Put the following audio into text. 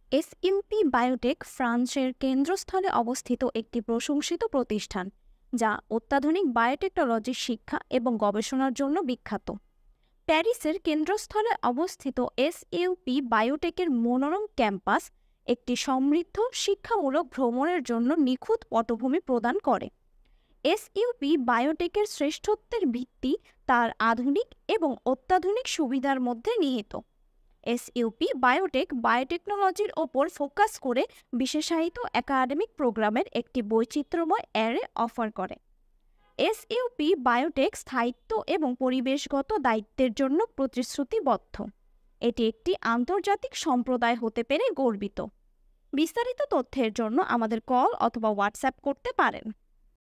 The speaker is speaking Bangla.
এসইউপি বায়োটেক ফ্রান্সের কেন্দ্রস্থলে অবস্থিত একটি প্রশংসিত প্রতিষ্ঠান, যা অত্যাধুনিক বায়োটেকনোলজির শিক্ষা এবং গবেষণার জন্য বিখ্যাত। প্যারিসের কেন্দ্রস্থলে অবস্থিত এসইউপি বায়োটেকের মনোরম ক্যাম্পাস একটি সমৃদ্ধ শিক্ষামূলক ভ্রমণের জন্য নিখুঁত পটভূমি প্রদান করে। এসইউপি বায়োটেকের শ্রেষ্ঠত্বের ভিত্তি তার আধুনিক এবং অত্যাধুনিক সুবিধার মধ্যে নিহিত। এসইউপি বায়োটেক বায়োটেকনোলজির ওপর ফোকাস করে বিশেষায়িত একাডেমিক প্রোগ্রামের একটি বৈচিত্র্যময় অ্যারে অফার করে। এসইউপি বায়োটেক স্থায়িত্ব এবং পরিবেশগত দায়িত্বের জন্য প্রতিশ্রুতিবদ্ধ। এটি একটি আন্তর্জাতিক সম্প্রদায় হতে পেরে গর্বিত। বিস্তারিত তথ্যের জন্য আমাদের কল অথবা হোয়াটসঅ্যাপ করতে পারেন।